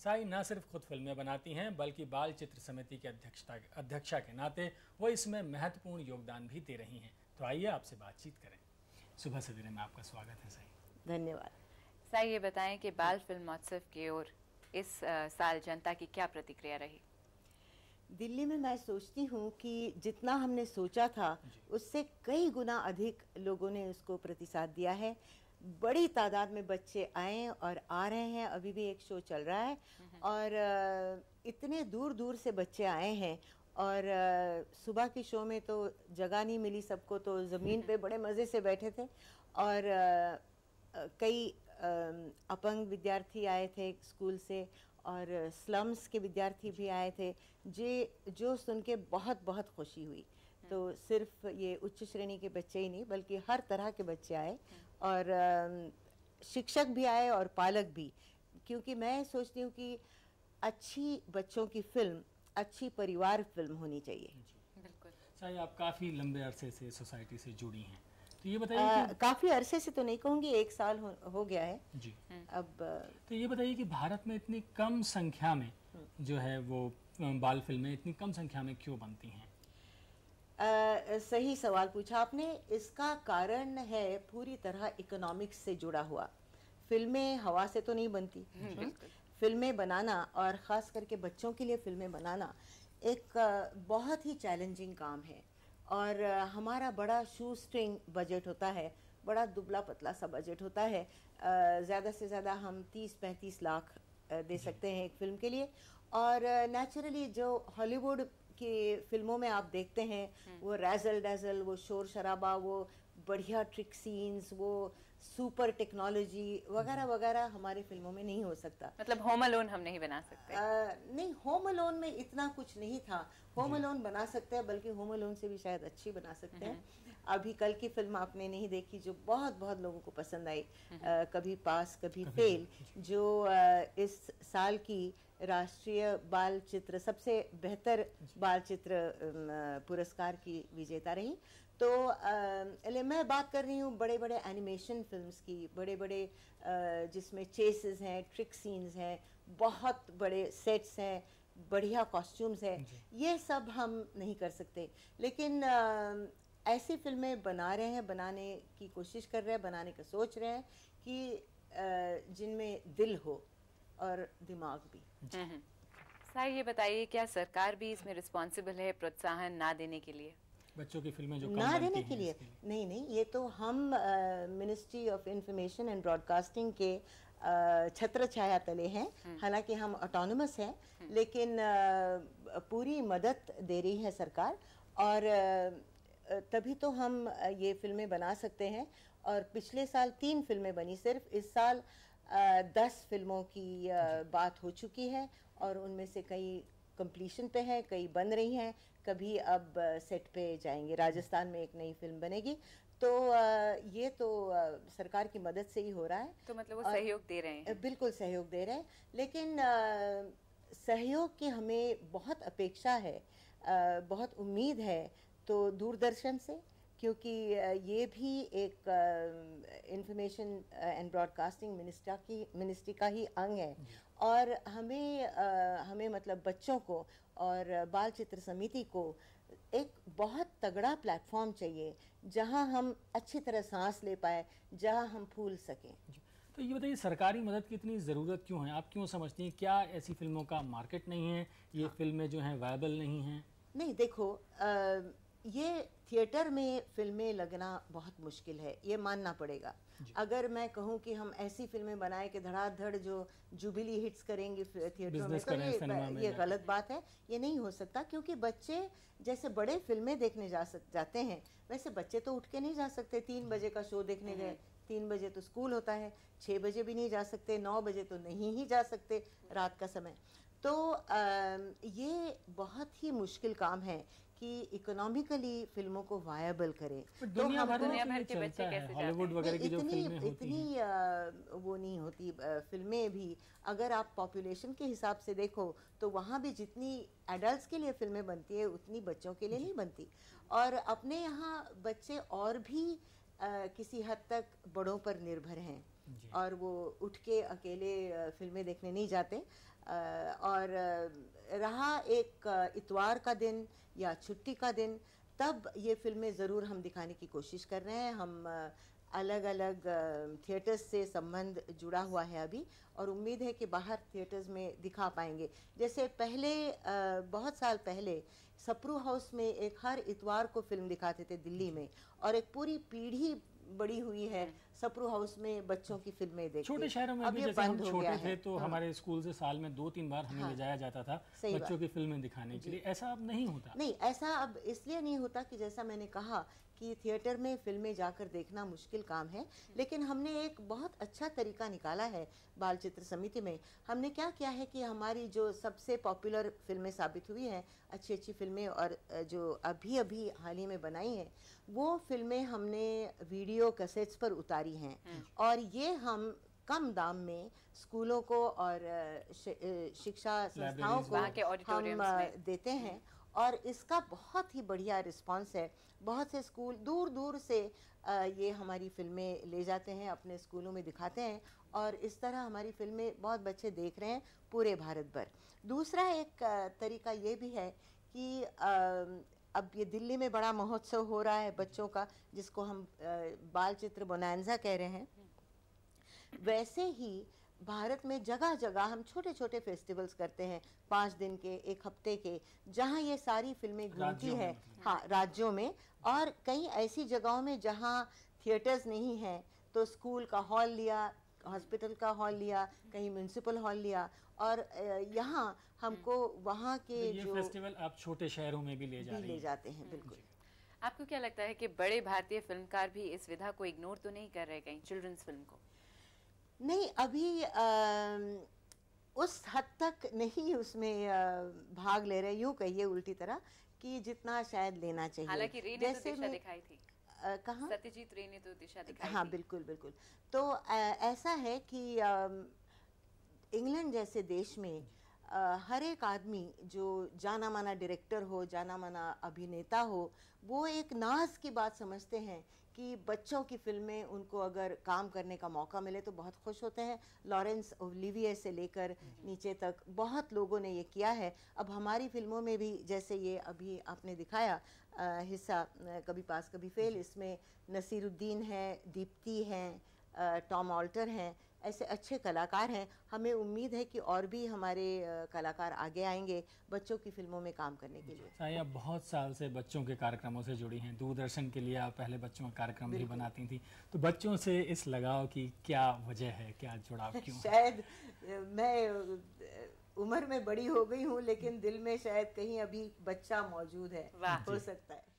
साई न सिर्फ खुद फिल्में बनाती हैं बल्कि बाल चित्र समिति के अध्यक्षा के नाते वो इसमें महत्वपूर्ण योगदान भी दे रही हैं। तो आइए आपसे बातचीत करें। सुबह सवेरे में आपका स्वागत है साई। धन्यवाद। साई, ये बताएं कि बाल फिल्म महोत्सव की ओर इस साल जनता की क्या प्रतिक्रिया रही? दिल्ली में मैं सोचती हूँ कि जितना हमने सोचा था उससे कई गुना अधिक लोगों ने उसको प्रतिसाद दिया है। बड़ी तादाद में बच्चे आए और आ रहे हैं। अभी भी एक शो चल रहा है और इतने दूर दूर से बच्चे आए हैं और सुबह के शो में तो जगह नहीं मिली सबको, तो ज़मीन पे बड़े मज़े से बैठे थे और कई अपंग विद्यार्थी आए थे स्कूल से और स्लम्स के विद्यार्थी भी आए थे जो सुन के बहुत बहुत खुशी हुई। तो सिर्फ ये उच्च श्रेणी के बच्चे ही नहीं बल्कि हर तरह के बच्चे आए और शिक्षक भी आए और पालक भी, क्योंकि मैं सोचती हूँ कि अच्छी बच्चों की फिल्म अच्छी परिवार फिल्म होनी चाहिए। बिल्कुल। साई, आप काफ़ी लंबे अरसे से सोसाइटी से जुड़ी हैं, तो ये बताइए कि काफ़ी अरसे से तो नहीं कहूँगी, 1 साल हो गया है जी। अब तो ये बताइए कि भारत में इतनी कम संख्या में जो है वो बाल फिल्में इतनी कम संख्या में क्यों बनती हैं? सही सवाल पूछा आपने। इसका कारण है पूरी तरह इकोनॉमिक्स से जुड़ा हुआ। फिल्में हवा से तो नहीं बनती। फिल्में बनाना और ख़ास करके बच्चों के लिए फिल्में बनाना एक बहुत ही चैलेंजिंग काम है और हमारा बड़ा शू स्ट्रिंग बजट होता है, बड़ा दुबला पतला सा बजट होता है। ज़्यादा से ज़्यादा हम 30-35 लाख दे सकते हैं एक फ़िल्म के लिए। और नेचुरली जो हॉलीवुड की फिल्मों में आप देखते हैं वो रैजल डैजल, वो शोर शराबा, वो बढ़िया ट्रिक सीन्स, वो सुपर टेक्नोलॉजी वगैरह वगैरह हमारी फिल्मों में नहीं हो सकता। मतलब होम अलोन हम नहीं बना सकते? नहीं, होम अलोन में इतना कुछ नहीं था। होम अलोन बना सकते हैं, बल्कि होम अलोन से भी शायद अच्छी बना सकते हैं। अभी कल की फिल्म आपने नहीं देखी जो बहुत बहुत लोगों को पसंद आई, कभी पास कभी फेल, जो इस साल की राष्ट्रीय बाल चित्र सबसे बेहतर बाल चित्र पुरस्कार की विजेता रही। तो मैं बात कर रही हूँ बड़े बड़े एनिमेशन फिल्म्स की, बड़े बड़े जिसमें चेसेस हैं, ट्रिक सीन्स हैं, बहुत बड़े सेट्स हैं, बढ़िया कॉस्ट्यूम्स हैं। ये सब हम नहीं कर सकते, लेकिन ऐसी फिल्में बना रहे हैं, बनाने की कोशिश कर रहे हैं, बनाने का सोच रहे हैं कि जिनमें दिल हो और दिमाग भी। साई, ये बताइए क्या सरकार भी इसमें रिस्पॉन्सिबल है प्रोत्साहन ना देने के लिए? बच्चों की फिल्में जो ना देने के लिए? नहीं, ये तो हम ministry of information and broadcasting के छत्र छाया तले हैं। हालांकि हम ऑटोनोमस हैं, लेकिन पूरी मदद दे रही है सरकार और तभी तो हम ये फिल्में बना सकते हैं। और पिछले साल 3 फिल्में बनी सिर्फ। इस साल 10 फिल्मों की बात हो चुकी है और उनमें से कई कंप्लीशन पे है, कई बन रही हैं, कभी अब सेट पे जाएंगे। राजस्थान में एक नई फिल्म बनेगी। तो ये तो सरकार की मदद से ही हो रहा है। तो मतलब वो सहयोग दे रहे हैं? बिल्कुल सहयोग दे रहे हैं, लेकिन सहयोग की हमें बहुत अपेक्षा है, बहुत उम्मीद है तो दूरदर्शन से, क्योंकि ये भी एक इंफॉर्मेशन एंड ब्रॉडकास्टिंग मिनिस्ट्री का ही अंग है। और हमें मतलब बच्चों को और बाल चित्र समिति को एक बहुत तगड़ा प्लेटफॉर्म चाहिए जहां हम अच्छी तरह सांस ले पाए, जहां हम फूल सकें। तो ये बताइए, सरकारी मदद की इतनी ज़रूरत क्यों है? आप क्यों समझती हैं? क्या ऐसी फिल्मों का मार्केट नहीं है? ये फिल्में जो हैं वायबल नहीं हैं? नहीं, देखो, ये थिएटर में फिल्में लगना बहुत मुश्किल है, ये मानना पड़ेगा। अगर मैं कहूँ कि हम ऐसी फिल्में बनाएं कि धड़ाधड़ जो जुबिली हिट्स करेंगे थिएटरों में, तो ये गलत बात है। ये नहीं हो सकता, क्योंकि बच्चे जैसे बड़े फिल्में देखने जाते हैं, वैसे बच्चे तो उठ के नहीं जा सकते। 3 बजे का शो देखने गए, 3 बजे तो स्कूल होता है, 6 बजे भी नहीं जा सकते, 9 बजे तो नहीं ही जा सकते रात का समय। तो ये बहुत ही मुश्किल काम है कि इकोनॉमिकली फिल्मों को वायबल करें। दुनिया भर के बच्चे कैसे हॉलीवुड वगैरह की जो फिल्में होती इतनी वो नहीं होती फिल्में भी। अगर आप पॉपुलेशन के हिसाब से देखो तो वहाँ भी जितनी एडल्ट्स के लिए फिल्में बनती है उतनी बच्चों के लिए नहीं बनती। और अपने यहाँ बच्चे और भी किसी हद तक बड़ों पर निर्भर हैं और वो उठ के अकेले फिल्में देखने नहीं जाते। और रहा एक इतवार का दिन या छुट्टी का दिन, तब ये फिल्में ज़रूर हम दिखाने की कोशिश कर रहे हैं। हम अलग अलग थिएटर्स से संबंध जुड़ा हुआ है अभी, और उम्मीद है कि बाहर थिएटर्स में दिखा पाएंगे। जैसे पहले बहुत साल पहले सप्रू हाउस में एक हर इतवार को फिल्म दिखाते थे दिल्ली में, और एक पूरी पीढ़ी बड़ी हुई है सप्रू हाउस में बच्चों की फिल्में देखते। छोटे शहरों में भी जैसे हम छोटे थे तो हमारे स्कूल से साल में 2-3 बार हमें ले जाया जाता था बच्चों की फिल्में दिखाने के लिए। ऐसा अब नहीं होता। नहीं, ऐसा अब इसलिए नहीं होता कि जैसा मैंने कहा कि थिएटर में फिल्में जाकर देखना मुश्किल काम है, लेकिन हमने एक बहुत अच्छा तरीका निकाला है बाल चित्र समिति में। हमने क्या किया है कि हमारी जो सबसे पॉपुलर फिल्में साबित हुई हैं, अच्छी अच्छी फिल्में, और जो अभी अभी हाल ही में बनाई हैं, वो फिल्में हमने वीडियो कैसेट्स पर उतारी हैं, और ये हम कम दाम में स्कूलों को और शिक्षा संस्थाओं को हम देते हैं, और इसका बहुत ही बढ़िया रिस्पांस है। बहुत से स्कूल दूर दूर से ये हमारी फिल्में ले जाते हैं, अपने स्कूलों में दिखाते हैं, और इस तरह हमारी फिल्में बहुत बच्चे देख रहे हैं पूरे भारत भर। दूसरा एक तरीका ये भी है कि अब ये दिल्ली में बड़ा महोत्सव हो रहा है बच्चों का, जिसको हम बाल चित्र बोनांजा कह रहे हैं। वैसे ही भारत में जगह जगह हम छोटे छोटे फेस्टिवल्स करते हैं, 5 दिन के, 1 हफ्ते के, जहाँ ये सारी फिल्में घूमती हैं। हाँ, राज्यों में, और कई ऐसी जगहों में जहाँ थिएटर्स नहीं हैं तो स्कूल का हॉल लिया, हॉस्पिटल का हॉल लिया, कहीं म्यूनसिपल हॉल लिया, और यहाँ हमको वहाँ के ये फेस्टिवल आप छोटे शहरों में भी ले जाते हैं। बिल्कुल। आपको क्या लगता है कि बड़े भारतीय फिल्मकार भी इस विधा को इग्नोर तो नहीं कर रहे कहीं, चिल्ड्रंस फिल्म को? नहीं, अभी उस हद तक नहीं उसमें भाग ले रहे, यूँ कहिए उल्टी तरह, कि जितना शायद लेना चाहिए। हालांकि रे ने तो दिशा दिखाई थी। कहाँ? सत्यजीत रे ने तो दिशा दिखाई हाँ, थी। बिल्कुल बिल्कुल। तो ऐसा है कि इंग्लैंड जैसे देश में हर एक आदमी जो जाना माना डायरेक्टर हो, जाना माना अभिनेता हो, वो एक नाज की बात समझते हैं कि बच्चों की फिल्में उनको अगर काम करने का मौका मिले तो बहुत खुश होते हैं। लॉरेंस ओलिवियर से लेकर नीचे तक बहुत लोगों ने ये किया है। अब हमारी फिल्मों में भी, जैसे ये अभी आपने दिखाया हिस्सा कभी पास कभी फेल, इसमें नसीरुद्दीन हैं, दीप्ति हैं, टॉम ऑल्टर हैं, ऐसे अच्छे कलाकार हैं। हमें उम्मीद है कि और भी हमारे कलाकार आगे आएंगे बच्चों की फिल्मों में काम करने के लिए। साई, आप बहुत साल से बच्चों के कार्यक्रमों से जुड़ी हैं। दूरदर्शन के लिए आप पहले बच्चों का कार्यक्रम भी बनाती थी, तो बच्चों से इस लगाव की क्या वजह है, क्या जुड़ाव, क्यों? शायद मैं उम्र में बड़ी हो गई हूँ, लेकिन दिल में शायद कहीं अभी बच्चा मौजूद है, हो सकता है।